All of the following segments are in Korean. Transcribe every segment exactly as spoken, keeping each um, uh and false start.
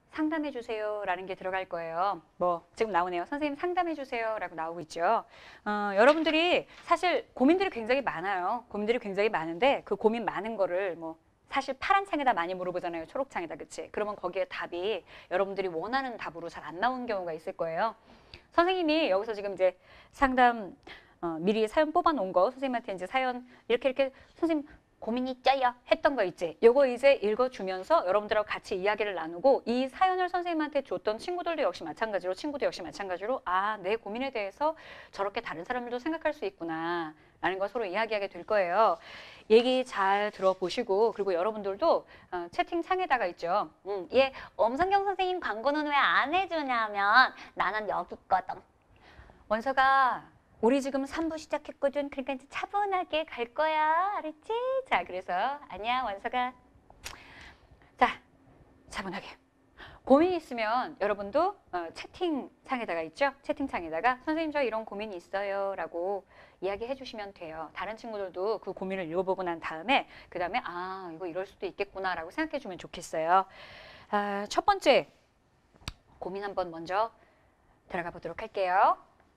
상담해 주세요 라는 게 들어갈 거예요. 뭐 지금 나오네요. 선생님 상담해 주세요 라고 나오고 있죠. 어, 여러분들이 사실 고민들이 굉장히 많아요. 고민들이 굉장히 많은데 그 고민 많은 거를 뭐 사실 파란 창에다 많이 물어보잖아요. 초록 창에다, 그치? 그러면 거기에 답이 여러분들이 원하는 답으로 잘 안 나오는 경우가 있을 거예요. 선생님이 여기서 지금 이제 상담 어, 미리 사연 뽑아 놓은 거 선생님한테 이제 사연 이렇게 이렇게 선생님 고민이 짜요 했던 거 있지. 요거 이제 읽어주면서 여러분들하고 같이 이야기를 나누고 이 사연을 선생님한테 줬던 친구들도 역시 마찬가지로 친구도 역시 마찬가지로 아, 내 고민에 대해서 저렇게 다른 사람들도 생각할 수 있구나 라는 걸 서로 이야기하게 될 거예요. 얘기 잘 들어보시고 그리고 여러분들도 어, 채팅창에다가 있죠. 음, 예, 엄성경 선생님 광고는 왜 안 해주냐면 나는 여기 있거든. 원서가 우리 지금 삼 부 시작했거든. 그러니까 이제 차분하게 갈 거야. 알았지? 자, 그래서 아니야, 원서가. 자, 차분하게. 고민이 있으면 여러분도 어, 채팅창에다가 있죠? 채팅창에다가 선생님 저 이런 고민이 있어요 라고 이야기해 주시면 돼요. 다른 친구들도 그 고민을 읽어보고 난 다음에 그 다음에 아, 이거 이럴 수도 있겠구나 라고 생각해 주면 좋겠어요. 아, 첫 번째 고민 한번 먼저 들어가 보도록 할게요.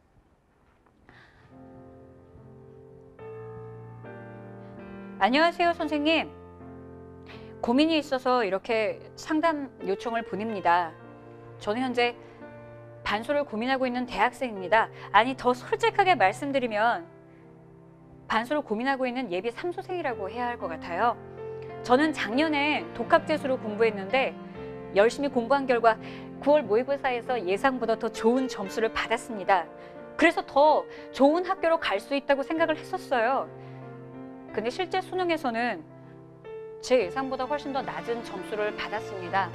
안녕하세요, 선생님. 고민이 있어서 이렇게 상담 요청을 보냅니다. 저는 현재 반수를 고민하고 있는 대학생입니다. 아니, 더 솔직하게 말씀드리면 반수를 고민하고 있는 예비 삼수생이라고 해야 할 것 같아요. 저는 작년에 독학재수로 공부했는데 열심히 공부한 결과 구월 모의고사에서 예상보다 더 좋은 점수를 받았습니다. 그래서 더 좋은 학교로 갈 수 있다고 생각을 했었어요. 근데 실제 수능에서는 제 예상보다 훨씬 더 낮은 점수를 받았습니다.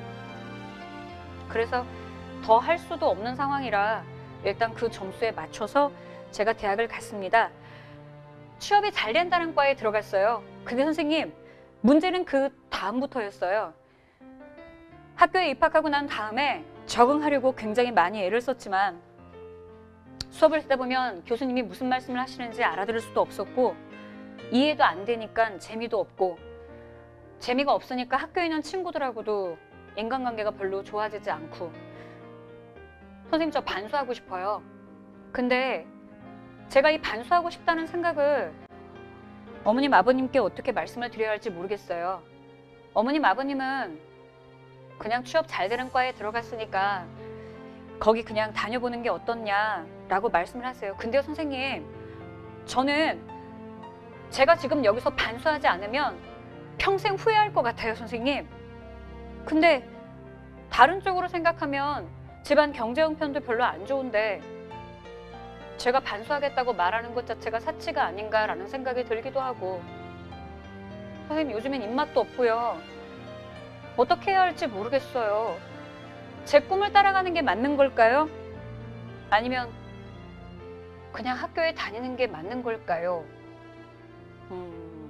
그래서 더 할 수도 없는 상황이라 일단 그 점수에 맞춰서 제가 대학을 갔습니다. 취업이 잘 된다는 과에 들어갔어요. 근데 선생님, 문제는 그 다음부터였어요. 학교에 입학하고 난 다음에 적응하려고 굉장히 많이 애를 썼지만 수업을 듣다 보면 교수님이 무슨 말씀을 하시는지 알아들을 수도 없었고 이해도 안 되니까 재미도 없고 재미가 없으니까 학교에 있는 친구들하고도 인간관계가 별로 좋아지지 않고 선생님 저 반수하고 싶어요. 근데 제가 이 반수하고 싶다는 생각을 어머님 아버님께 어떻게 말씀을 드려야 할지 모르겠어요. 어머님 아버님은 그냥 취업 잘 되는 과에 들어갔으니까 거기 그냥 다녀보는 게 어떻냐라고 말씀을 하세요. 근데요 선생님, 저는 제가 지금 여기서 반수하지 않으면 평생 후회할 것 같아요, 선생님. 근데 다른 쪽으로 생각하면 집안 경제 형편도 별로 안 좋은데 제가 반수하겠다고 말하는 것 자체가 사치가 아닌가라는 생각이 들기도 하고 선생님 요즘엔 입맛도 없고요. 어떻게 해야 할지 모르겠어요. 제 꿈을 따라가는 게 맞는 걸까요? 아니면 그냥 학교에 다니는 게 맞는 걸까요? 음,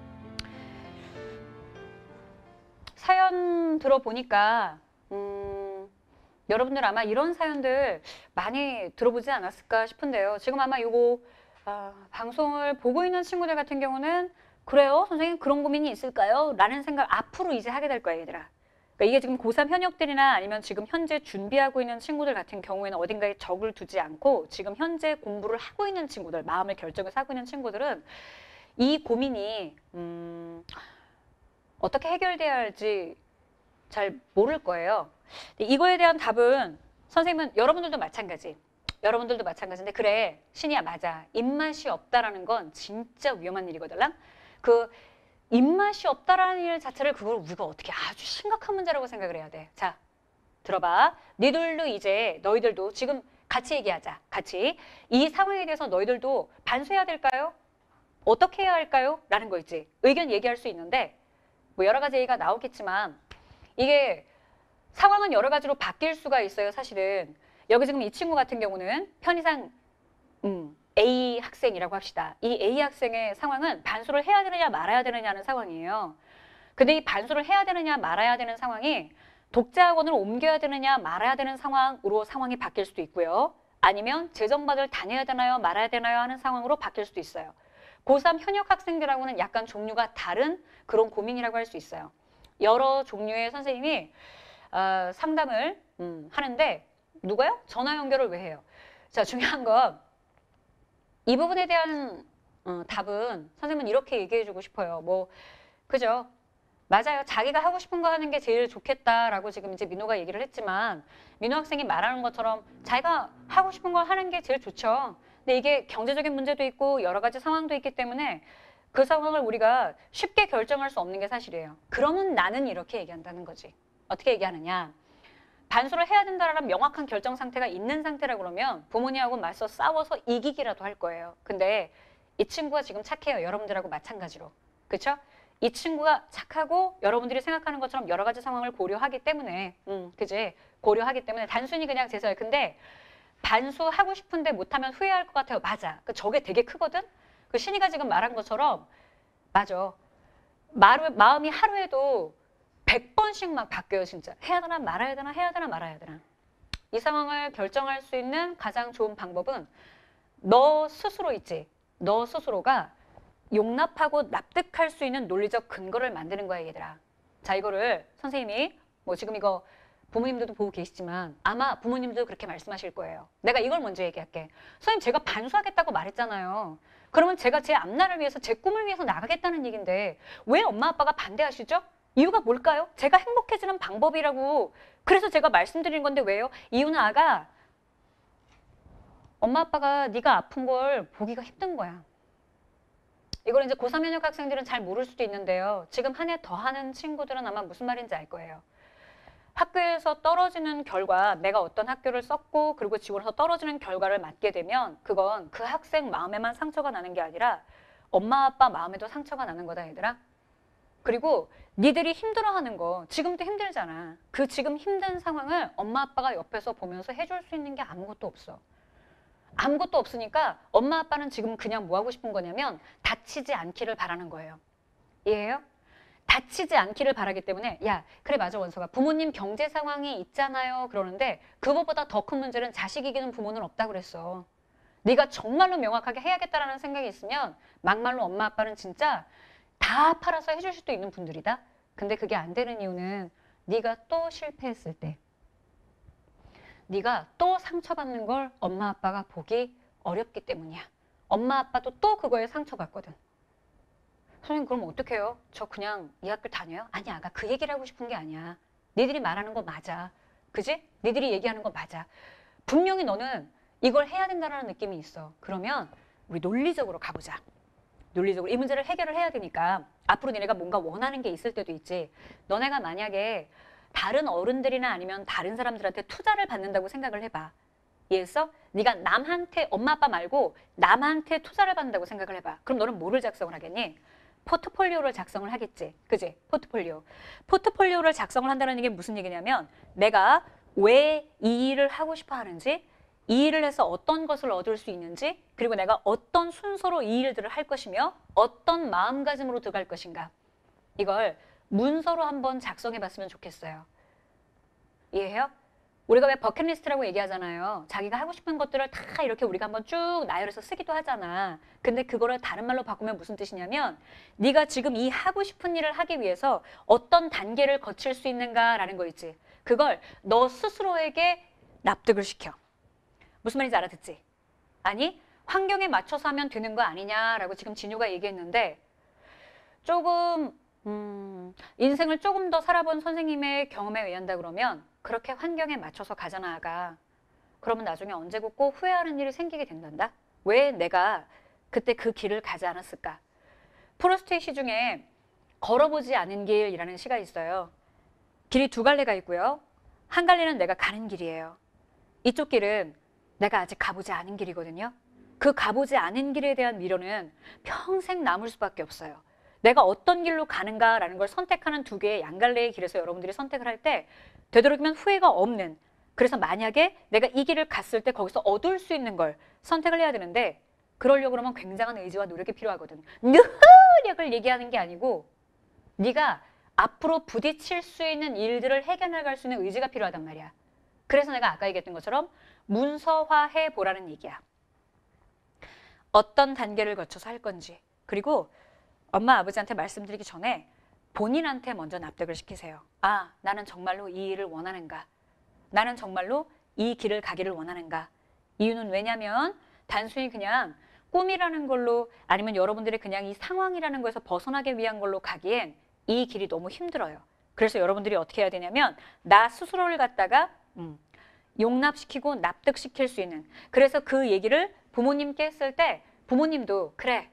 사연 들어보니까 음, 여러분들 아마 이런 사연들 많이 들어보지 않았을까 싶은데요. 지금 아마 이거 아, 방송을 보고 있는 친구들 같은 경우는 그래요? 선생님 그런 고민이 있을까요? 라는 생각 앞으로 이제 하게 될 거예요, 얘들아. 그러니까 이게 지금 고삼 현역들이나 아니면 지금 현재 준비하고 있는 친구들 같은 경우에는 어딘가에 적을 두지 않고 지금 현재 공부를 하고 있는 친구들, 마음을 결정해서 하고 있는 친구들은 이 고민이 음, 어떻게 해결돼야 할지 잘 모를 거예요. 이거에 대한 답은 선생님은 여러분들도 마찬가지. 여러분들도 마찬가지인데 그래, 신이야 맞아. 입맛이 없다라는 건 진짜 위험한 일이거든. 그 입맛이 없다라는 일 자체를 그걸 우리가 어떻게 아주 심각한 문제라고 생각을 해야 돼. 자, 들어봐. 니들도 이제 너희들도 지금 같이 얘기하자. 같이. 이 상황에 대해서 너희들도 반수해야 될까요? 어떻게 해야 할까요? 라는 거 있지. 의견 얘기할 수 있는데 뭐 여러 가지 얘기가 나오겠지만 이게 상황은 여러 가지로 바뀔 수가 있어요. 사실은. 여기 지금 이 친구 같은 경우는 편의상 음, A 학생이라고 합시다. 이 A 학생의 상황은 반수를 해야 되느냐 말아야 되느냐는 상황이에요. 근데 이 반수를 해야 되느냐 말아야 되는 상황이 독재학원을 옮겨야 되느냐 말아야 되는 상황으로 상황이 바뀔 수도 있고요. 아니면 재정반을 다녀야 되나요 말아야 되나요 하는 상황으로 바뀔 수도 있어요. 고삼 현역 학생들하고는 약간 종류가 다른 그런 고민이라고 할 수 있어요. 여러 종류의 선생님이 어, 상담을 음, 하는데 누가요? 전화 연결을 왜 해요? 자, 중요한 건 이 부분에 대한 어, 답은 선생님은 이렇게 얘기해주고 싶어요. 뭐 그죠? 맞아요. 자기가 하고 싶은 거 하는 게 제일 좋겠다라고 지금 이제 민호가 얘기를 했지만 민호 학생이 말하는 것처럼 자기가 하고 싶은 거 하는 게 제일 좋죠. 근데 이게 경제적인 문제도 있고 여러 가지 상황도 있기 때문에 그 상황을 우리가 쉽게 결정할 수 없는 게 사실이에요. 그러면 나는 이렇게 얘기한다는 거지. 어떻게 얘기하느냐. 반수를 해야 된다라는 명확한 결정 상태가 있는 상태라 그러면 부모님하고 맞서 싸워서 이기기라도 할 거예요. 근데 이 친구가 지금 착해요. 여러분들하고 마찬가지로. 그렇죠? 이 친구가 착하고 여러분들이 생각하는 것처럼 여러 가지 상황을 고려하기 때문에 음, 그지? 고려하기 때문에 단순히 그냥 제서요. 근데 반수하고 싶은데 못하면 후회할 것 같아요. 맞아. 그 저게 되게 크거든? 그 신이가 지금 말한 것처럼 맞아. 마루, 마음이 하루에도 백 번씩 막 바뀌어요. 진짜. 해야 되나 말아야 되나 해야 되나 말아야 되나. 이 상황을 결정할 수 있는 가장 좋은 방법은 너 스스로 있지. 너 스스로가 용납하고 납득할 수 있는 논리적 근거를 만드는 거야, 얘들아. 자, 이거를 선생님이 뭐 지금 이거 부모님들도 보고 계시지만 아마 부모님도 그렇게 말씀하실 거예요. 내가 이걸 먼저 얘기할게. 선생님, 제가 반수하겠다고 말했잖아요. 그러면 제가 제 앞날을 위해서, 제 꿈을 위해서 나가겠다는 얘기인데 왜 엄마 아빠가 반대하시죠? 이유가 뭘까요? 제가 행복해지는 방법이라고. 그래서 제가 말씀드린 건데 왜요? 이유는 아가, 엄마 아빠가 네가 아픈 걸 보기가 힘든 거야. 이걸 이제 고삼 현역 학생들은 잘 모를 수도 있는데요. 지금 한 해 더 하는 친구들은 아마 무슨 말인지 알 거예요. 학교에서 떨어지는 결과, 내가 어떤 학교를 썼고 그리고 지원해서 떨어지는 결과를 맞게 되면 그건 그 학생 마음에만 상처가 나는 게 아니라 엄마 아빠 마음에도 상처가 나는 거다, 얘들아. 그리고 니들이 힘들어하는 거 지금도 힘들잖아. 그 지금 힘든 상황을 엄마 아빠가 옆에서 보면서 해줄 수 있는 게 아무것도 없어. 아무것도 없으니까 엄마 아빠는 지금 그냥 뭐 하고 싶은 거냐면 다치지 않기를 바라는 거예요. 이해해요? 다치지 않기를 바라기 때문에 야, 그래 맞아 원서가 부모님 경제 상황이 있잖아요 그러는데 그거보다 더 큰 문제는 자식 이기는 부모는 없다고 그랬어. 네가 정말로 명확하게 해야겠다라는 생각이 있으면 막말로 엄마 아빠는 진짜 다 팔아서 해줄 수도 있는 분들이다. 근데 그게 안 되는 이유는 네가 또 실패했을 때 네가 또 상처받는 걸 엄마 아빠가 보기 어렵기 때문이야. 엄마 아빠도 또 그거에 상처받거든. 선생님 그럼 어떡해요? 저 그냥 이 학교 다녀요? 아니 아가 그 얘기를 하고 싶은 게 아니야. 니들이 말하는 거 맞아. 그지? 니들이 얘기하는 거 맞아. 분명히 너는 이걸 해야 된다는 느낌이 있어. 그러면 우리 논리적으로 가보자. 논리적으로 이 문제를 해결을 해야 되니까 앞으로 니네가 뭔가 원하는 게 있을 때도 있지. 너네가 만약에 다른 어른들이나 아니면 다른 사람들한테 투자를 받는다고 생각을 해봐. 이해했어? 네가 남한테, 엄마 아빠 말고 남한테 투자를 받는다고 생각을 해봐. 그럼 너는 뭐를 작성을 하겠니? 포트폴리오를 작성을 하겠지. 그지? 포트폴리오. 포트폴리오를 작성을 한다는 게 무슨 얘기냐면 내가 왜 이 일을 하고 싶어 하는지, 이 일을 해서 어떤 것을 얻을 수 있는지, 그리고 내가 어떤 순서로 이 일들을 할 것이며 어떤 마음가짐으로 들어갈 것인가. 이걸 문서로 한번 작성해 봤으면 좋겠어요. 이해해요? 우리가 왜 버킷리스트라고 얘기하잖아요. 자기가 하고 싶은 것들을 다 이렇게 우리가 한번 쭉 나열해서 쓰기도 하잖아. 근데 그거를 다른 말로 바꾸면 무슨 뜻이냐면 네가 지금 이 하고 싶은 일을 하기 위해서 어떤 단계를 거칠 수 있는가라는 거 있지. 그걸 너 스스로에게 납득을 시켜. 무슨 말인지 알아듣지? 아니 환경에 맞춰서 하면 되는 거 아니냐라고 지금 진유가 얘기했는데 조금 음, 인생을 조금 더 살아본 선생님의 경험에 의한다 그러면 그렇게 환경에 맞춰서 가잖아 아가. 그러면 나중에 언제고 꼭 후회하는 일이 생기게 된단다. 왜 내가 그때 그 길을 가지 않았을까? 프루스트의 시 중에 걸어보지 않은 길이라는 시가 있어요. 길이 두 갈래가 있고요. 한 갈래는 내가 가는 길이에요. 이쪽 길은 내가 아직 가보지 않은 길이거든요. 그 가보지 않은 길에 대한 미련은 평생 남을 수밖에 없어요. 내가 어떤 길로 가는가라는 걸 선택하는 두 개의 양갈래의 길에서 여러분들이 선택을 할 때 되도록이면 후회가 없는, 그래서 만약에 내가 이 길을 갔을 때 거기서 얻을 수 있는 걸 선택을 해야 되는데 그러려고 그러면 굉장한 의지와 노력이 필요하거든. 노력을 얘기하는 게 아니고 네가 앞으로 부딪힐 수 있는 일들을 해결해갈 수 있는 의지가 필요하단 말이야. 그래서 내가 아까 얘기했던 것처럼 문서화해 보라는 얘기야. 어떤 단계를 거쳐서 할 건지. 그리고 엄마 아버지한테 말씀드리기 전에 본인한테 먼저 납득을 시키세요. 아, 나는 정말로 이 일을 원하는가? 나는 정말로 이 길을 가기를 원하는가? 이유는 왜냐면 단순히 그냥 꿈이라는 걸로 아니면 여러분들이 그냥 이 상황이라는 거에서 벗어나기 위한 걸로 가기엔 이 길이 너무 힘들어요. 그래서 여러분들이 어떻게 해야 되냐면 나 스스로를 갖다가 음, 용납시키고 납득시킬 수 있는, 그래서 그 얘기를 부모님께 했을 때 부모님도 그래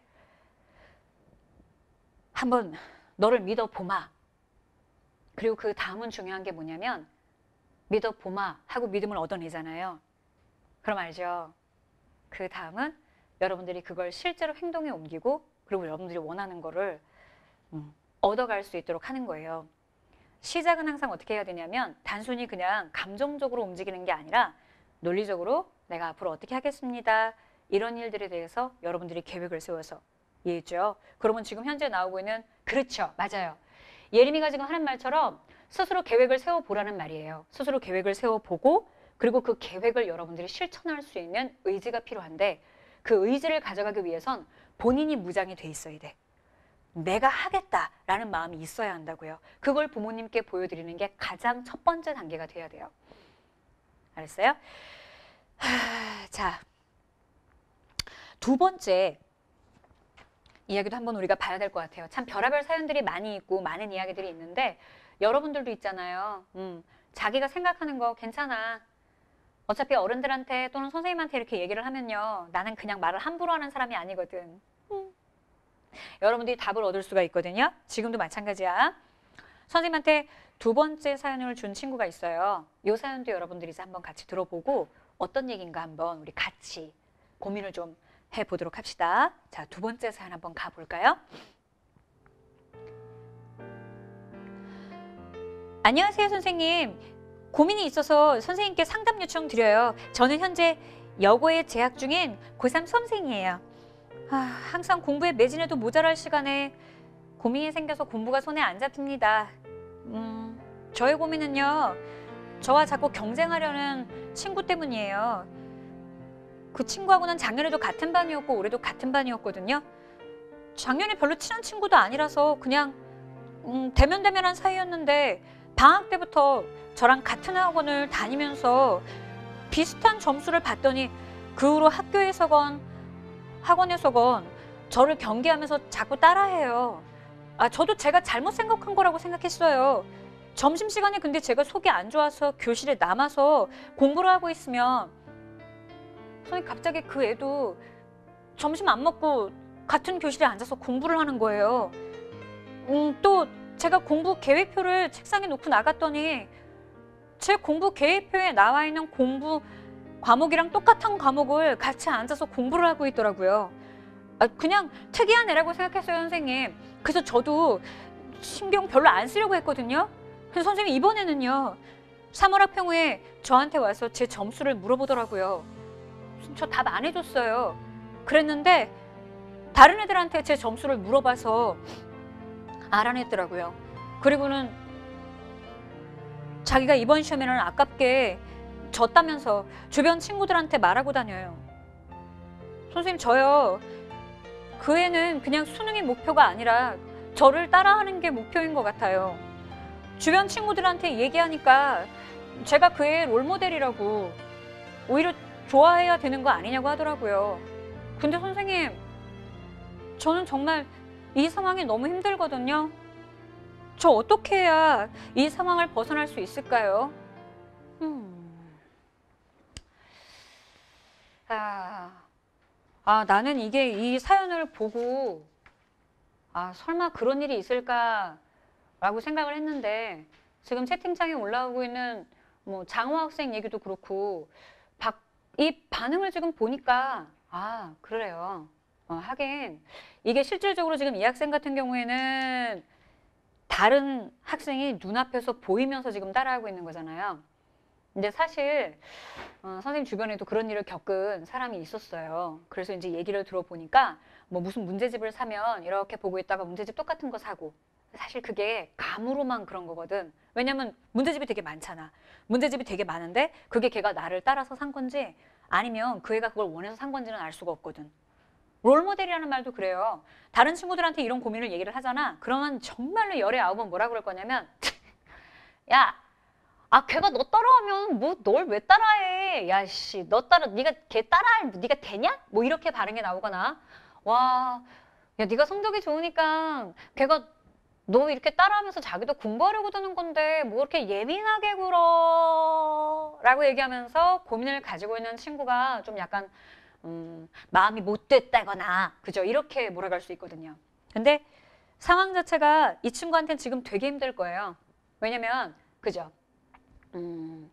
한번 너를 믿어보마. 그리고 그 다음은 중요한 게 뭐냐면 믿어보마 하고 믿음을 얻어내잖아요. 그럼 알죠? 그 다음은 여러분들이 그걸 실제로 행동에 옮기고 그리고 여러분들이 원하는 거를 음, 얻어갈 수 있도록 하는 거예요. 시작은 항상 어떻게 해야 되냐면 단순히 그냥 감정적으로 움직이는 게 아니라 논리적으로 내가 앞으로 어떻게 하겠습니다. 이런 일들에 대해서 여러분들이 계획을 세워서 이해했죠? 그러면 지금 현재 나오고 있는 그렇죠. 맞아요. 예림이가 지금 하는 말처럼 스스로 계획을 세워보라는 말이에요. 스스로 계획을 세워보고 그리고 그 계획을 여러분들이 실천할 수 있는 의지가 필요한데 그 의지를 가져가기 위해선 본인이 무장이 돼 있어야 돼. 내가 하겠다라는 마음이 있어야 한다고요. 그걸 부모님께 보여드리는 게 가장 첫 번째 단계가 돼야 돼요. 알았어요? 하, 자, 두 번째 이야기도 한번 우리가 봐야 될 것 같아요. 참 별의별 사연들이 많이 있고 많은 이야기들이 있는데 여러분들도 있잖아요. 음, 자기가 생각하는 거 괜찮아. 어차피 어른들한테 또는 선생님한테 이렇게 얘기를 하면요. 나는 그냥 말을 함부로 하는 사람이 아니거든. 음. 여러분들이 답을 얻을 수가 있거든요. 지금도 마찬가지야. 선생님한테 두 번째 사연을 준 친구가 있어요. 이 사연도 여러분들이 이제 한번 같이 들어보고 어떤 얘기인가 한번 우리 같이 고민을 좀 해보도록 합시다. 자, 두 번째 사연 한번 가볼까요? 안녕하세요, 선생님. 고민이 있어서 선생님께 상담 요청 드려요. 저는 현재 여고에 재학 중인 고삼 수험생이에요. 아, 항상 공부에 매진해도 모자랄 시간에 고민이 생겨서 공부가 손에 안 잡힙니다. 음, 저의 고민은요. 저와 자꾸 경쟁하려는 친구 때문이에요. 그 친구하고는 작년에도 같은 반이었고 올해도 같은 반이었거든요. 작년에 별로 친한 친구도 아니라서 그냥 음, 대면대면한 사이였는데 방학 때부터 저랑 같은 학원을 다니면서 비슷한 점수를 받더니 그 후로 학교에서건 학원에서건 저를 경계하면서 자꾸 따라해요. 아, 저도 제가 잘못 생각한 거라고 생각했어요. 점심시간에 근데 제가 속이 안 좋아서 교실에 남아서 공부를 하고 있으면 선생님 갑자기 그 애도 점심 안 먹고 같은 교실에 앉아서 공부를 하는 거예요. 음, 또 제가 공부 계획표를 책상에 놓고 나갔더니 제 공부 계획표에 나와 있는 공부 과목이랑 똑같은 과목을 같이 앉아서 공부를 하고 있더라고요. 아, 그냥 특이한 애라고 생각했어요, 선생님. 그래서 저도 신경 별로 안 쓰려고 했거든요. 그래서 선생님 이번에는요. 삼월 학평 후에 저한테 와서 제 점수를 물어보더라고요. 저 답 안 해줬어요. 그랬는데 다른 애들한테 제 점수를 물어봐서 알아냈더라고요. 그리고는 자기가 이번 시험에는 아깝게 졌다면서 주변 친구들한테 말하고 다녀요. 선생님 저요. 그 애는 그냥 수능이 목표가 아니라 저를 따라하는 게 목표인 것 같아요. 주변 친구들한테 얘기하니까 제가 그 애의 롤모델이라고 오히려 좋아해야 되는 거 아니냐고 하더라고요. 근데 선생님 저는 정말 이 상황이 너무 힘들거든요. 저 어떻게 해야 이 상황을 벗어날 수 있을까요? 음. 아, 아, 나는 이게 이 사연을 보고 아, 설마 그런 일이 있을까라고 생각을 했는데 지금 채팅창에 올라오고 있는 뭐 장호 학생 얘기도 그렇고 박, 이 반응을 지금 보니까 아, 그래요. 어, 하긴 이게 실질적으로 지금 이 학생 같은 경우에는 다른 학생이 눈앞에서 보이면서 지금 따라하고 있는 거잖아요. 근데 사실 어, 선생님 주변에도 그런 일을 겪은 사람이 있었어요. 그래서 이제 얘기를 들어보니까 뭐 무슨 문제집을 사면 이렇게 보고 있다가 문제집 똑같은 거 사고 사실 그게 감으로만 그런 거거든. 왜냐면 문제집이 되게 많잖아. 문제집이 되게 많은데 그게 걔가 나를 따라서 산 건지 아니면 그 애가 그걸 원해서 산 건지는 알 수가 없거든. 롤모델이라는 말도 그래요. 다른 친구들한테 이런 고민을 얘기를 하잖아. 그러면 정말로 열의 아홉은 뭐라 그럴 거냐면 야, 아 걔가 너 따라하면 뭐 널 왜 따라해? 야 씨, 너 따라 네가 걔 따라할 네가 되냐? 뭐 이렇게 반응이 나오거나 와, 야 네가 성적이 좋으니까 걔가 너 이렇게 따라하면서 자기도 공부하려고 드는 건데 뭐 이렇게 예민하게 굴어? 라고 얘기하면서 고민을 가지고 있는 친구가 좀 약간 음, 마음이 못됐다거나 그죠? 이렇게 몰아갈 수 있거든요. 근데 상황 자체가 이 친구한테는 지금 되게 힘들 거예요. 왜냐면 그죠? 음,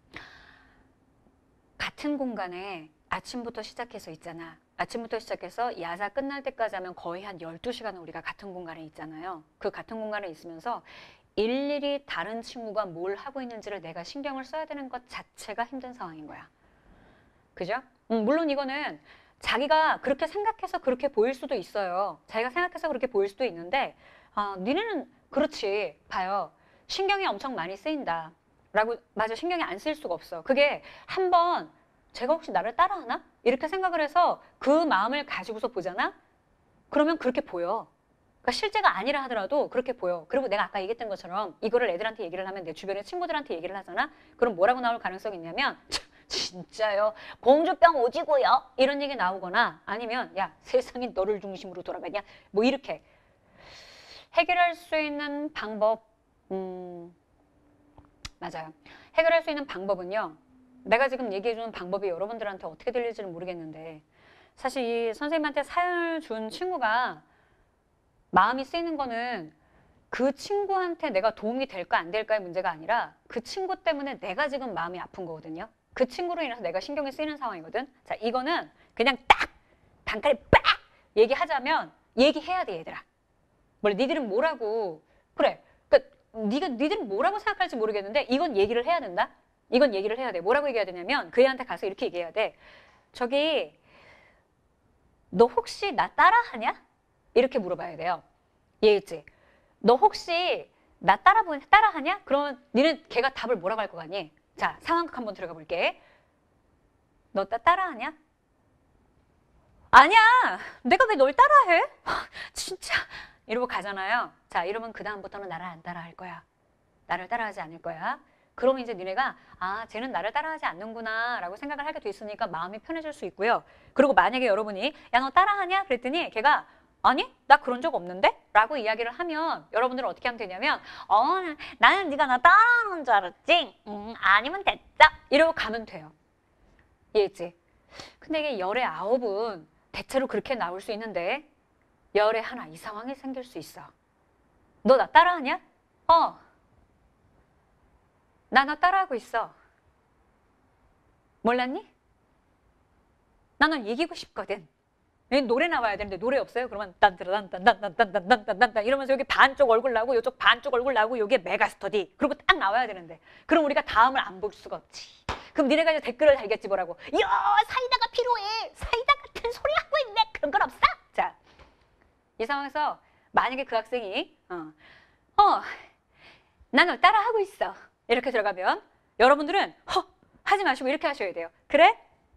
같은 공간에 아침부터 시작해서 있잖아. 아침부터 시작해서 야자 끝날 때까지 하면 거의 한 열두 시간을 우리가 같은 공간에 있잖아요. 그 같은 공간에 있으면서 일일이 다른 친구가 뭘 하고 있는지를 내가 신경을 써야 되는 것 자체가 힘든 상황인 거야. 그죠? 음, 물론 이거는 자기가 그렇게 생각해서 그렇게 보일 수도 있어요. 자기가 생각해서 그렇게 보일 수도 있는데 아, 니네는 그렇지. 봐요. 신경이 엄청 많이 쓰인다. 라고 맞아. 신경이 안 쓰일 수가 없어. 그게 한번 제가 혹시 나를 따라하나? 이렇게 생각을 해서 그 마음을 가지고서 보잖아? 그러면 그렇게 보여. 그러니까 실제가 아니라 하더라도 그렇게 보여. 그리고 내가 아까 얘기했던 것처럼 이거를 애들한테 얘기를 하면 내 주변의 친구들한테 얘기를 하잖아? 그럼 뭐라고 나올 가능성이 있냐면 진짜요? 공주병 오지고요? 이런 얘기 나오거나 아니면 야 세상이 너를 중심으로 돌아가냐? 뭐 이렇게 해결할 수 있는 방법 음 맞아요. 해결할 수 있는 방법은요. 내가 지금 얘기해주는 방법이 여러분들한테 어떻게 들릴지는 모르겠는데 사실 이 선생님한테 사연을 준 친구가 마음이 쓰이는 거는 그 친구한테 내가 도움이 될까 안 될까의 문제가 아니라 그 친구 때문에 내가 지금 마음이 아픈 거거든요. 그 친구로 인해서 내가 신경이 쓰이는 상황이거든. 자, 이거는 그냥 딱 단칼에 빡 얘기하자면 얘기해야 돼, 얘들아. 뭘 니들은 뭐라고 그래. 그러니까 네가 니들은 뭐라고 생각할지 모르겠는데 이건 얘기를 해야 된다. 이건 얘기를 해야 돼. 뭐라고 얘기해야 되냐면 그 애한테 가서 이렇게 얘기해야 돼. 저기 너 혹시 나 따라하냐? 이렇게 물어봐야 돼요. 얘겠지? 너 혹시 나 따라 따라하냐? 그러면 니는 걔가 답을 뭐라고 할 거 같니? 자, 상황극 한번 들어가 볼게. 너 따, 따라하냐? 아니야. 내가 왜 널 따라해? 진짜. 이러고 가잖아요. 자, 이러면 그 다음부터는 나를 안 따라할 거야. 나를 따라하지 않을 거야. 그러면 이제 니네가 아, 쟤는 나를 따라하지 않는구나 라고 생각을 하게 돼 있으니까 마음이 편해질 수 있고요. 그리고 만약에 여러분이 야, 너 따라하냐? 그랬더니 걔가 아니, 나 그런 적 없는데? 라고 이야기를 하면 여러분들은 어떻게 하면 되냐면 어, 나는 네가 나 따라하는 줄 알았지? 음, 아니면 됐어. 이러고 가면 돼요. 이해했지? 근데 이게 열의 아홉은 대체로 그렇게 나올 수 있는데 열의 하나 이 상황이 생길 수 있어. 너 나 따라하냐? 어. 나 너 따라하고 있어. 몰랐니? 나 널 이기고 싶거든. 노래 나와야 되는데 노래 없어요? 그러면 딴딴딴딴딴딴딴딴딴 이러면서 여기 반쪽 얼굴 나오고 이쪽 반쪽 얼굴 나오고 여기에 메가스터디 그리고 딱 나와야 되는데 그럼 우리가 다음을 안 볼 수가 없지. 그럼 니네가 이제 댓글을 달겠지 뭐라고. 야 사이다가 필요해. 사이다 같은 소리 하고 있네. 그런 건 없어? 자, 이 상황에서 만약에 그 학생이 어, 어, 난 널 따라하고 있어. 이렇게 들어가면 여러분들은 허 하지 마시고 이렇게 하셔야 돼요. 그래?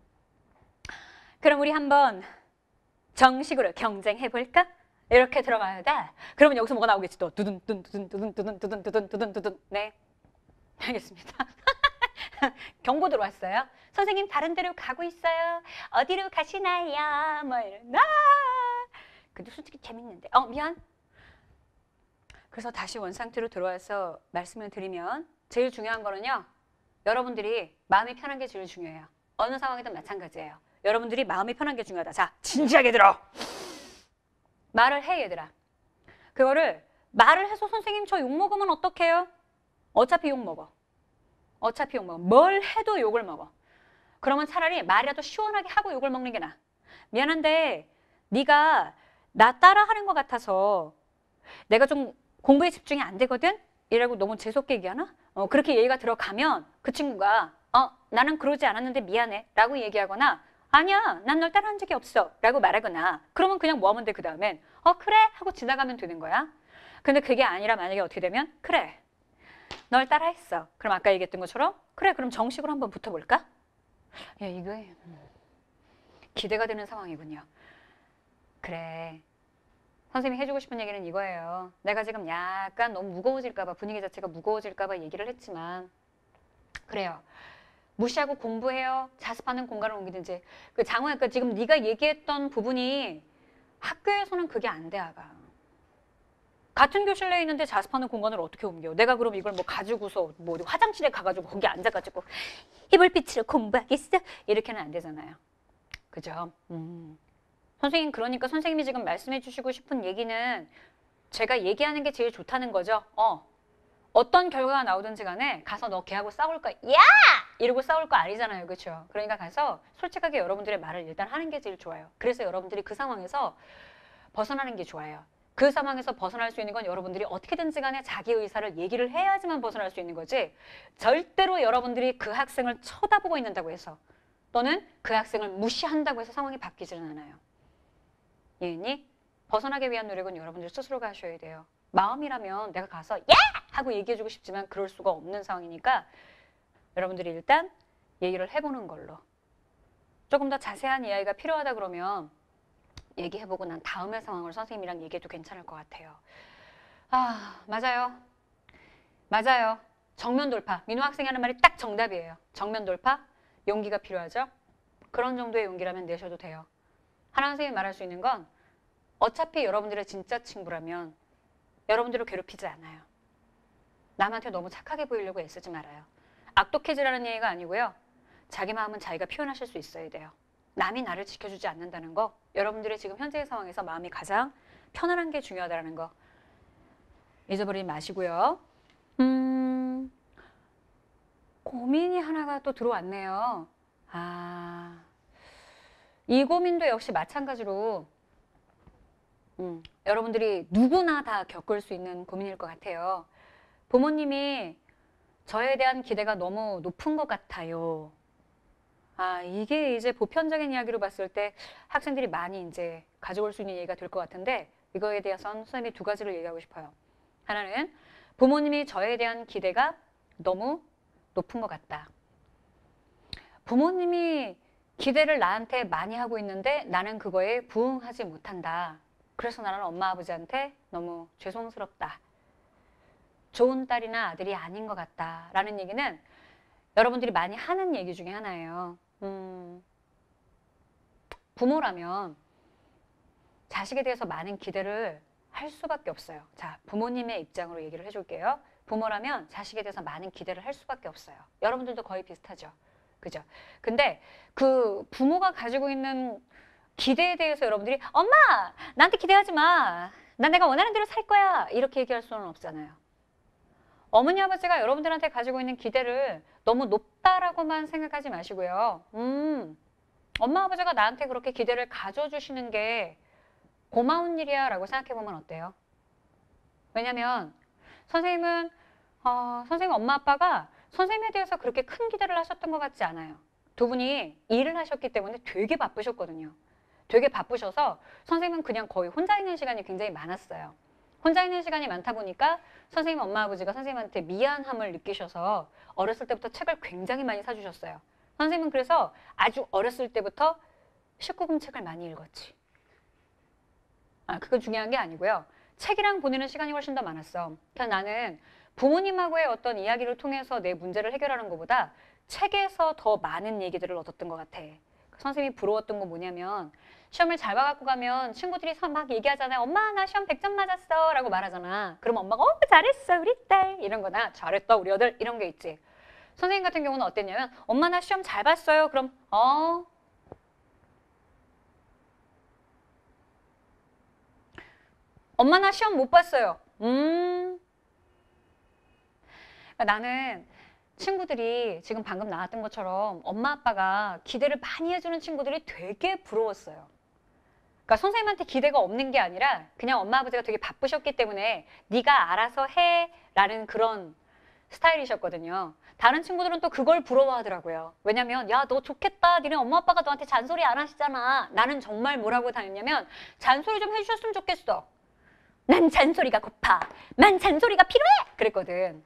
그럼 우리 한번 정식으로 경쟁해볼까? 이렇게 들어가야 돼. 그러면 여기서 뭐가 나오겠지 또. 두둔, 두둔, 두둔, 두둔, 두둔, 두둔, 두둔, 두둔, 두둔. 네. 알겠습니다. 경고 들어왔어요. 선생님 다른 데로 가고 있어요. 어디로 가시나요? 뭐 이런. 아! 근데 솔직히 재밌는데. 어, 미안. 그래서 다시 원상태로 들어와서 말씀을 드리면 제일 중요한 거는요. 여러분들이 마음이 편한 게 제일 중요해요. 어느 상황이든 마찬가지예요. 여러분들이 마음이 편한 게 중요하다. 자, 진지하게 들어. 말을 해, 얘들아. 그거를 말을 해서 선생님 저 욕먹으면 어떡해요? 어차피 욕먹어. 어차피 욕먹어. 뭘 해도 욕을 먹어. 그러면 차라리 말이라도 시원하게 하고 욕을 먹는 게 나아. 미안한데 네가 나 따라하는 것 같아서 내가 좀 공부에 집중이 안 되거든? 이라고 너무 재수없게 얘기하나? 어, 그렇게 얘기가 들어가면 그 친구가 어, 나는 그러지 않았는데 미안해 라고 얘기하거나 아니야, 난 널 따라한 적이 없어 라고 말하거나 그러면 그냥 뭐 하면 돼? 그 다음엔 어 그래? 하고 지나가면 되는 거야. 근데 그게 아니라 만약에 어떻게 되면 그래, 널 따라했어. 그럼 아까 얘기했던 것처럼 그래, 그럼 정식으로 한번 붙어볼까? 야, 이거 기대가 되는 상황이군요. 그래. 선생님이 해주고 싶은 얘기는 이거예요. 내가 지금 약간 너무 무거워질까봐, 분위기 자체가 무거워질까봐 얘기를 했지만 그래요. 무시하고 공부해요. 자습하는 공간을 옮기든지. 그 장호야, 그 지금 네가 얘기했던 부분이 학교에서는 그게 안 돼, 아가. 같은 교실 내에 있는데 자습하는 공간을 어떻게 옮겨? 내가 그럼 이걸 뭐 가지고서 뭐 어디 화장실에 가가지고 거기 앉아가지고 이불빛으로 공부하겠어? 이렇게는 안 되잖아요. 그죠? 음. 선생님, 그러니까 선생님이 지금 말씀해 주시고 싶은 얘기는 제가 얘기하는 게 제일 좋다는 거죠. 어. 어떤 결과가 나오든지 간에 가서 너 걔하고 싸울 거야. 야! 이러고 싸울 거 아니잖아요. 그렇죠? 그러니까 가서 솔직하게 여러분들의 말을 일단 하는 게 제일 좋아요. 그래서 여러분들이 그 상황에서 벗어나는 게 좋아요. 그 상황에서 벗어날 수 있는 건 여러분들이 어떻게든지 간에 자기 의사를 얘기를 해야지만 벗어날 수 있는 거지, 절대로 여러분들이 그 학생을 쳐다보고 있는다고 해서 또는 그 학생을 무시한다고 해서 상황이 바뀌지는 않아요. 이해했니? 벗어나기 위한 노력은 여러분들 스스로가 하셔야 돼요. 마음이라면 내가 가서 야! 하고 얘기해주고 싶지만 그럴 수가 없는 상황이니까 여러분들이 일단 얘기를 해보는 걸로. 조금 더 자세한 이야기가 필요하다 그러면 얘기해보고 난 다음의 상황을 선생님이랑 얘기해도 괜찮을 것 같아요. 아, 맞아요. 맞아요. 정면 돌파. 민호 학생이 하는 말이 딱 정답이에요. 정면 돌파. 용기가 필요하죠. 그런 정도의 용기라면 내셔도 돼요. 하나 선생님이 말할 수 있는 건 어차피 여러분들의 진짜 친구라면 여러분들을 괴롭히지 않아요. 남한테 너무 착하게 보이려고 애쓰지 말아요. 악독해지라는 얘기가 아니고요. 자기 마음은 자기가 표현하실 수 있어야 돼요. 남이 나를 지켜주지 않는다는 거, 여러분들의 지금 현재의 상황에서 마음이 가장 편안한 게 중요하다는 거 잊어버리지 마시고요. 음, 고민이 하나가 또 들어왔네요. 아, 이 고민도 역시 마찬가지로 음, 여러분들이 누구나 다 겪을 수 있는 고민일 것 같아요. 부모님이 저에 대한 기대가 너무 높은 것 같아요. 아, 이게 이제 보편적인 이야기로 봤을 때 학생들이 많이 이제 가져올 수 있는 얘기가 될 것 같은데, 이거에 대해서는 선생님이 두 가지를 얘기하고 싶어요. 하나는 부모님이 저에 대한 기대가 너무 높은 것 같다. 부모님이 기대를 나한테 많이 하고 있는데 나는 그거에 부응하지 못한다. 그래서 나는 엄마 아버지한테 너무 죄송스럽다. 좋은 딸이나 아들이 아닌 것 같다. 라는 얘기는 여러분들이 많이 하는 얘기 중에 하나예요. 음, 부모라면 자식에 대해서 많은 기대를 할 수밖에 없어요. 자, 부모님의 입장으로 얘기를 해줄게요. 부모라면 자식에 대해서 많은 기대를 할 수밖에 없어요. 여러분들도 거의 비슷하죠. 그죠? 근데 그 부모가 가지고 있는 기대에 대해서 여러분들이 엄마! 나한테 기대하지 마. 난 내가 원하는 대로 살 거야. 이렇게 얘기할 수는 없잖아요. 어머니 아버지가 여러분들한테 가지고 있는 기대를 너무 높다라고만 생각하지 마시고요. 음, 엄마 아버지가 나한테 그렇게 기대를 가져주시는 게 고마운 일이야 라고 생각해보면 어때요? 왜냐면 선생님은 어, 선생님 엄마 아빠가 선생님에 대해서 그렇게 큰 기대를 하셨던 것 같지 않아요. 두 분이 일을 하셨기 때문에 되게 바쁘셨거든요. 되게 바쁘셔서 선생님은 그냥 거의 혼자 있는 시간이 굉장히 많았어요. 혼자 있는 시간이 많다 보니까 선생님 엄마 아버지가 선생님한테 미안함을 느끼셔서 어렸을 때부터 책을 굉장히 많이 사주셨어요. 선생님은 그래서 아주 어렸을 때부터 십구 금 책을 많이 읽었지. 아, 그건 중요한 게 아니고요. 책이랑 보내는 시간이 훨씬 더 많았어. 그러니까 나는 부모님하고의 어떤 이야기를 통해서 내 문제를 해결하는 것보다 책에서 더 많은 얘기들을 얻었던 것 같아. 선생님이 부러웠던 건 뭐냐면 시험을 잘 봐갖고 가면 친구들이 막 얘기하잖아요. 엄마 나 시험 백 점 맞았어 라고 말하잖아. 그럼 엄마가 어 잘했어 우리 딸 이런 거나 잘했다 우리 아들 이런 게 있지. 선생님 같은 경우는 어땠냐면 엄마 나 시험 잘 봤어요. 그럼 어 엄마 나 시험 못 봤어요. 음 그러니까 나는 친구들이 지금 방금 나왔던 것처럼 엄마 아빠가 기대를 많이 해주는 친구들이 되게 부러웠어요. 그러니까 선생님한테 기대가 없는 게 아니라 그냥 엄마 아버지가 되게 바쁘셨기 때문에 네가 알아서 해 라는 그런 스타일이셨거든요. 다른 친구들은 또 그걸 부러워하더라고요. 왜냐면 야 너 좋겠다. 니네 엄마 아빠가 너한테 잔소리 안 하시잖아. 나는 정말 뭐라고 다녔냐면 잔소리 좀 해주셨으면 좋겠어. 난 잔소리가 고파. 난 잔소리가 필요해. 그랬거든.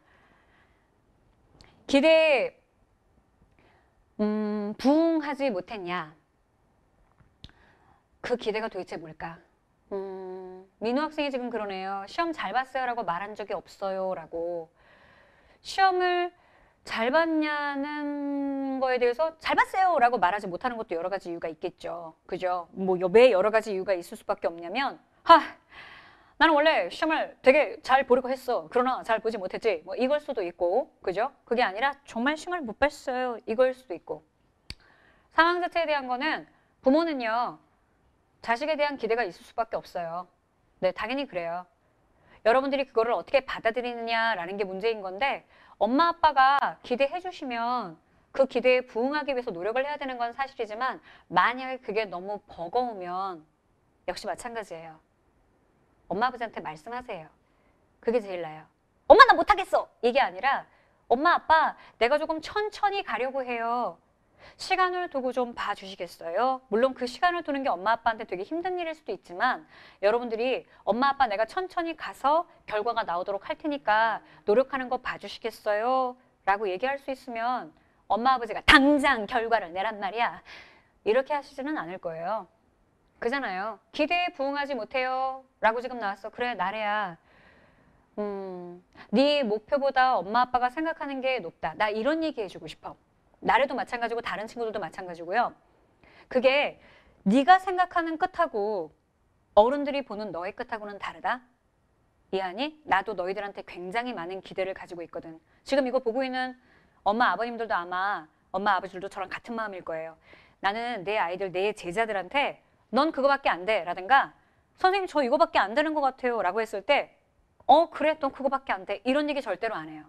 기대에 음, 부응하지 못했냐. 그 기대가 도대체 뭘까? 음, 민우 학생이 지금 그러네요. 시험 잘 봤어요 라고 말한 적이 없어요 라고. 시험을 잘 봤냐는 거에 대해서 잘 봤어요 라고 말하지 못하는 것도 여러 가지 이유가 있겠죠. 그죠? 뭐 왜 여러 가지 이유가 있을 수밖에 없냐면 하! 나는 원래 시험을 되게 잘 보려고 했어. 그러나 잘 보지 못했지. 뭐 이걸 수도 있고, 그죠? 그게 아니라 정말 시험을 못 봤어요. 이걸 수도 있고. 상황 자체에 대한 거는 부모는요. 자식에 대한 기대가 있을 수밖에 없어요. 네, 당연히 그래요. 여러분들이 그거를 어떻게 받아들이느냐라는 게 문제인 건데 엄마 아빠가 기대해 주시면 그 기대에 부응하기 위해서 노력을 해야 되는 건 사실이지만 만약에 그게 너무 버거우면 역시 마찬가지예요. 엄마 아버지한테 말씀하세요. 그게 제일 나아요. 엄마 나 못하겠어! 이게 아니라 엄마 아빠 내가 조금 천천히 가려고 해요. 시간을 두고 좀 봐주시겠어요? 물론 그 시간을 두는 게 엄마 아빠한테 되게 힘든 일일 수도 있지만 여러분들이 엄마 아빠 내가 천천히 가서 결과가 나오도록 할 테니까 노력하는 거 봐주시겠어요? 라고 얘기할 수 있으면 엄마 아버지가 당장 결과를 내란 말이야. 이렇게 하시지는 않을 거예요. 그잖아요. 기대에 부응하지 못해요. 라고 지금 나왔어. 그래 나래야. 음, 네 목표보다 엄마 아빠가 생각하는 게 높다. 나 이런 얘기 해주고 싶어. 나래도 마찬가지고 다른 친구들도 마찬가지고요. 그게 네가 생각하는 끝하고 어른들이 보는 너의 끝하고는 다르다. 이해하니? 나도 너희들한테 굉장히 많은 기대를 가지고 있거든. 지금 이거 보고 있는 엄마 아버님들도 아마 엄마 아버지들도 저랑 같은 마음일 거예요. 나는 내 아이들, 내 제자들한테 넌 그거밖에 안 돼 라든가 선생님 저 이거밖에 안 되는 것 같아요 라고 했을 때 어 그래 넌 그거밖에 안 돼 이런 얘기 절대로 안 해요.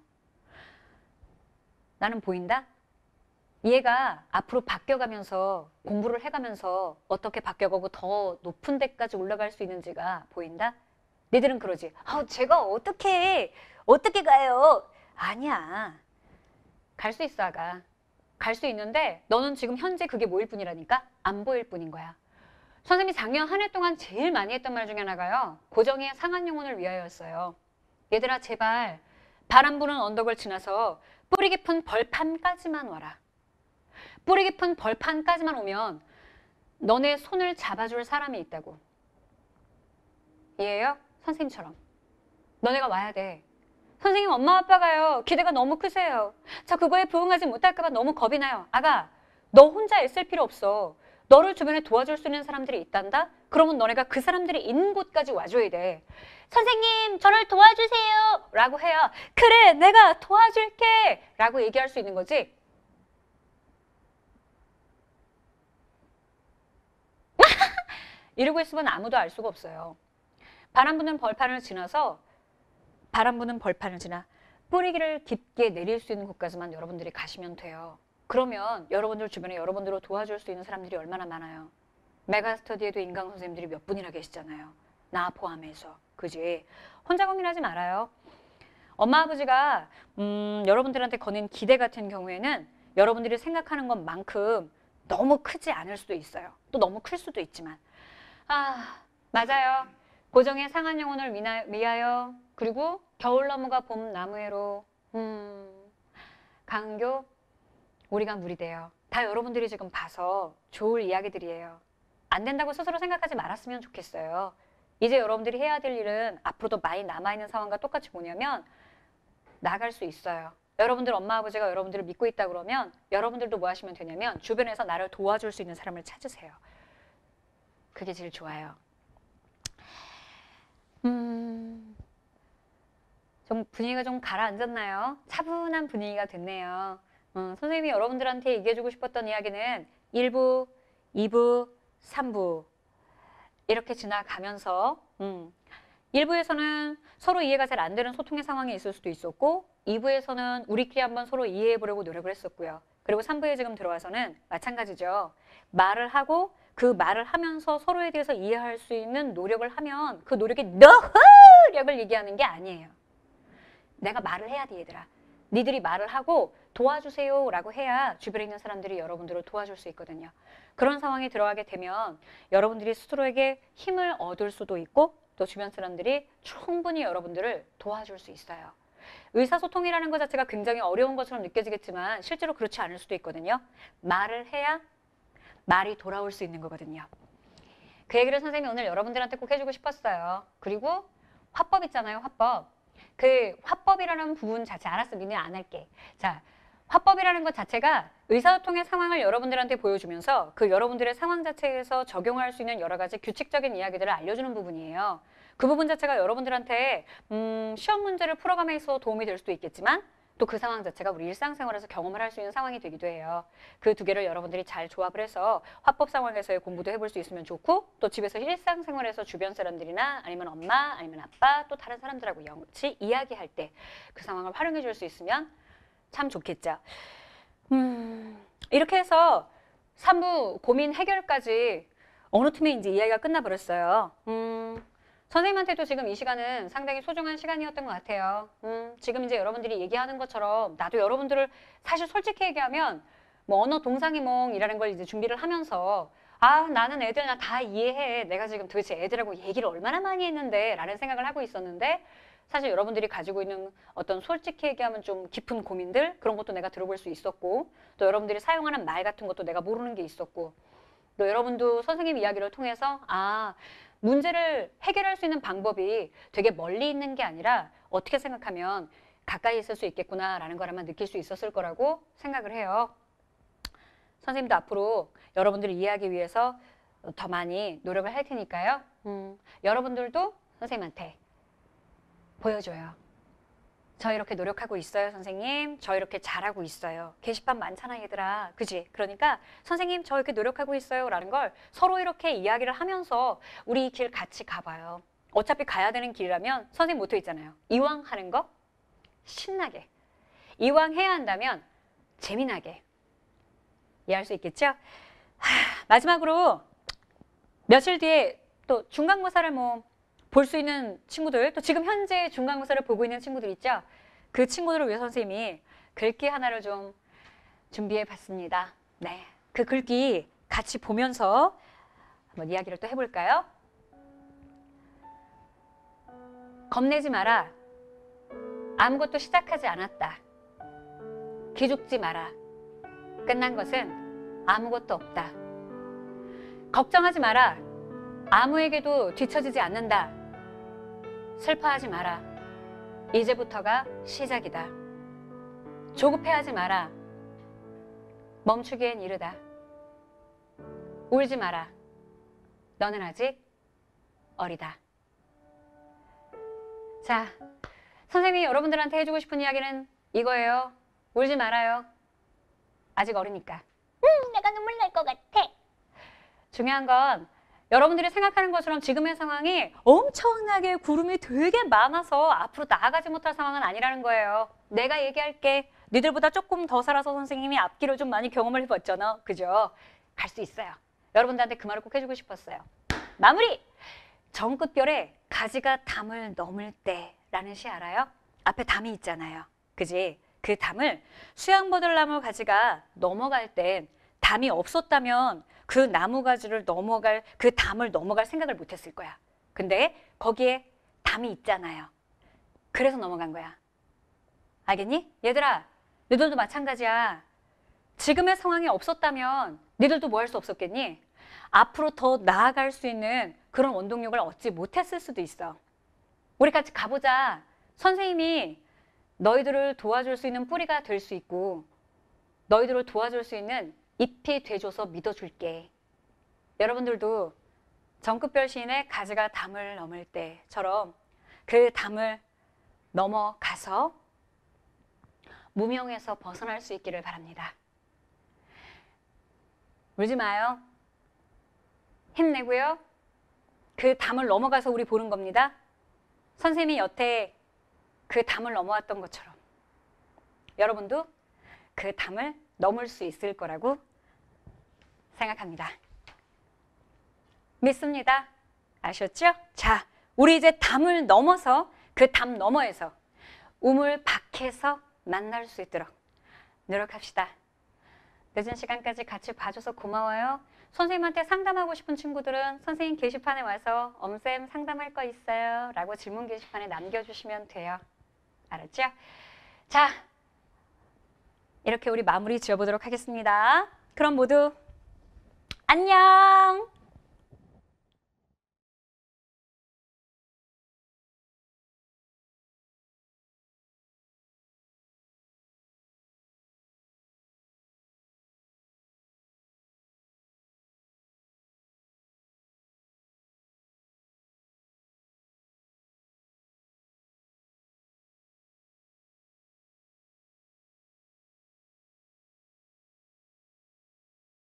나는 보인다? 얘가 앞으로 바뀌어가면서 공부를 해가면서 어떻게 바뀌어가고 더 높은 데까지 올라갈 수 있는지가 보인다? 니들은 그러지. 아, 제가 어떻게 어떻게 가요? 아니야. 갈 수 있어 아가. 갈 수 있는데 너는 지금 현재 그게 뭐일 뿐이라니까? 안 보일 뿐인 거야. 선생님이 작년 한 해 동안 제일 많이 했던 말 중에 하나가요. 고정의 상한 영혼을 위하여였어요. 얘들아 제발 바람 부는 언덕을 지나서 뿌리 깊은 벌판까지만 와라. 뿌리 깊은 벌판까지만 오면 너네 손을 잡아줄 사람이 있다고. 이해해요? 선생님처럼. 너네가 와야 돼. 선생님 엄마 아빠가요. 기대가 너무 크세요. 저 그거에 부응하지 못할까 봐 너무 겁이 나요. 아가 너 혼자 애쓸 필요 없어. 너를 주변에 도와줄 수 있는 사람들이 있단다? 그러면 너네가 그 사람들이 있는 곳까지 와줘야 돼. 선생님 저를 도와주세요 라고 해야 그래 내가 도와줄게 라고 얘기할 수 있는 거지. 이러고 있으면 아무도 알 수가 없어요. 바람 부는 벌판을 지나서 바람 부는 벌판을 지나 뿌리기를 깊게 내릴 수 있는 곳까지만 여러분들이 가시면 돼요. 그러면 여러분들 주변에 여러분들을 도와줄 수 있는 사람들이 얼마나 많아요. 메가스터디에도 인강 선생님들이 몇 분이나 계시잖아요. 나 포함해서. 그지? 혼자 고민하지 말아요. 엄마 아버지가 음, 여러분들한테 거는 기대 같은 경우에는 여러분들이 생각하는 것만큼 너무 크지 않을 수도 있어요. 또 너무 클 수도 있지만 아 맞아요. 고정의 상한 영혼을 위하여 그리고 겨울 나무가 봄 나무에로 음, 강교 우리가 물이 돼요. 다 여러분들이 지금 봐서 좋을 이야기들이에요. 안 된다고 스스로 생각하지 말았으면 좋겠어요. 이제 여러분들이 해야 될 일은 앞으로도 많이 남아있는 상황과 똑같이 뭐냐면 나갈 수 있어요. 여러분들 엄마 아버지가 여러분들을 믿고 있다 그러면 여러분들도 뭐 하시면 되냐면 주변에서 나를 도와줄 수 있는 사람을 찾으세요. 그게 제일 좋아요. 음, 좀 분위기가 좀 가라앉았나요? 차분한 분위기가 됐네요. 음, 선생님이 여러분들한테 얘기해주고 싶었던 이야기는 일 부, 이 부, 삼 부 이렇게 지나가면서 음, 일 부에서는 서로 이해가 잘 안 되는 소통의 상황이 있을 수도 있었고 이 부에서는 우리끼리 한번 서로 이해해 보려고 노력을 했었고요. 그리고 삼 부에 지금 들어와서는 마찬가지죠. 말을 하고 그 말을 하면서 서로에 대해서 이해할 수 있는 노력을 하면 그 노력이 노력을 얘기하는 게 아니에요. 내가 말을 해야 돼 얘들아. 니들이 말을 하고 도와주세요 라고 해야 주변에 있는 사람들이 여러분들을 도와줄 수 있거든요. 그런 상황에 들어가게 되면 여러분들이 스스로에게 힘을 얻을 수도 있고 또 주변 사람들이 충분히 여러분들을 도와줄 수 있어요. 의사소통이라는 것 자체가 굉장히 어려운 것처럼 느껴지겠지만 실제로 그렇지 않을 수도 있거든요. 말을 해야 말이 돌아올 수 있는 거거든요. 그 얘기를 선생님이 오늘 여러분들한테 꼭 해주고 싶었어요. 그리고 화법 있잖아요. 화법. 그 화법이라는 부분 자체 알았어. 니네 안 할게. 자, 화법이라는 것 자체가 의사소통의 상황을 여러분들한테 보여주면서 그 여러분들의 상황 자체에서 적용할 수 있는 여러 가지 규칙적인 이야기들을 알려주는 부분이에요. 그 부분 자체가 여러분들한테 음, 시험 문제를 풀어감에 있어 도움이 될 수도 있겠지만 또 그 상황 자체가 우리 일상생활에서 경험을 할 수 있는 상황이 되기도 해요. 그 두 개를 여러분들이 잘 조합을 해서 화법 상황에서의 공부도 해볼 수 있으면 좋고 또 집에서 일상생활에서 주변 사람들이나 아니면 엄마 아니면 아빠 또 다른 사람들하고 같이 이야기할 때 그 상황을 활용해 줄 수 있으면 참 좋겠죠. 음, 이렇게 해서 삼 부 고민 해결까지 어느 틈에 이제 이야기가 끝나버렸어요. 음, 선생님한테도 지금 이 시간은 상당히 소중한 시간이었던 것 같아요. 음, 지금 이제 여러분들이 얘기하는 것처럼 나도 여러분들을 사실 솔직히 얘기하면 뭐 언어 동상이몽이라는 걸 이제 준비를 하면서 아 나는 애들 나 다 이해해. 내가 지금 도대체 애들하고 얘기를 얼마나 많이 했는데 라는 생각을 하고 있었는데 사실 여러분들이 가지고 있는 어떤 솔직히 얘기하면 좀 깊은 고민들 그런 것도 내가 들어볼 수 있었고 또 여러분들이 사용하는 말 같은 것도 내가 모르는 게 있었고 또 여러분도 선생님 이야기를 통해서 아 문제를 해결할 수 있는 방법이 되게 멀리 있는 게 아니라 어떻게 생각하면 가까이 있을 수 있겠구나라는 걸 아마 느낄 수 있었을 거라고 생각을 해요. 선생님도 앞으로 여러분들을 이해하기 위해서 더 많이 노력을 할 테니까요. 음, 여러분들도 선생님한테 보여줘요. 저 이렇게 노력하고 있어요, 선생님. 저 이렇게 잘하고 있어요. 게시판 많잖아, 얘들아. 그지? 그러니까 선생님 저 이렇게 노력하고 있어요 라는 걸 서로 이렇게 이야기를 하면서 우리 이 길 같이 가봐요. 어차피 가야 되는 길이라면 선생님 모토 있잖아요. 이왕 하는 거 신나게. 이왕 해야 한다면 재미나게. 이해할 수 있겠죠? 하, 마지막으로 며칠 뒤에 또 중간고사를 뭐 볼 수 있는 친구들, 또 지금 현재 중간고사를 보고 있는 친구들 있죠? 그 친구들을 위해 선생님이 글귀 하나를 좀 준비해 봤습니다. 네, 그 글귀 같이 보면서 한번 이야기를 또 해볼까요? 겁내지 마라. 아무것도 시작하지 않았다. 기죽지 마라. 끝난 것은 아무것도 없다. 걱정하지 마라. 아무에게도 뒤처지지 않는다. 슬퍼하지 마라. 이제부터가 시작이다. 조급해하지 마라. 멈추기엔 이르다. 울지 마라. 너는 아직 어리다. 자, 선생님이 여러분들한테 해주고 싶은 이야기는 이거예요. 울지 말아요. 아직 어리니까. 음, 내가 눈물 날 것 같아. 중요한 건 여러분들이 생각하는 것처럼 지금의 상황이 엄청나게 구름이 되게 많아서 앞으로 나아가지 못할 상황은 아니라는 거예요. 내가 얘기할게. 니들보다 조금 더 살아서 선생님이 앞길을 좀 많이 경험을 해봤잖아. 그죠? 갈 수 있어요. 여러분들한테 그 말을 꼭 해주고 싶었어요. 마무리! 정끝별에 가지가 담을 넘을 때라는 시 알아요? 앞에 담이 있잖아요. 그지? 그 담을 수양버들나무 가지가 넘어갈 땐 담이 없었다면 그 나무 가지를 넘어갈, 그 담을 넘어갈 생각을 못했을 거야. 근데 거기에 담이 있잖아요. 그래서 넘어간 거야. 알겠니? 얘들아, 너희들도 마찬가지야. 지금의 상황이 없었다면 너희들도 뭐 할 수 없었겠니? 앞으로 더 나아갈 수 있는 그런 원동력을 얻지 못했을 수도 있어. 우리 같이 가보자. 선생님이 너희들을 도와줄 수 있는 뿌리가 될 수 있고 너희들을 도와줄 수 있는 잎이 돼줘서 믿어줄게. 여러분들도 정끝별 시인의 가지가 담을 넘을 때처럼 그 담을 넘어가서 무명에서 벗어날 수 있기를 바랍니다. 울지 마요. 힘내고요. 그 담을 넘어가서 우리 보는 겁니다. 선생님이 여태 그 담을 넘어왔던 것처럼 여러분도 그 담을 넘을 수 있을 거라고 생각합니다. 믿습니다. 아셨죠? 자, 우리 이제 담을 넘어서 그 담 너머에서 우물 밖에서 만날 수 있도록 노력합시다. 늦은 시간까지 같이 봐줘서 고마워요. 선생님한테 상담하고 싶은 친구들은 선생님 게시판에 와서 엄쌤 상담할 거 있어요 라고 질문 게시판에 남겨주시면 돼요. 알았죠? 자, 이렇게 우리 마무리 지어보도록 하겠습니다. 그럼 모두 안녕!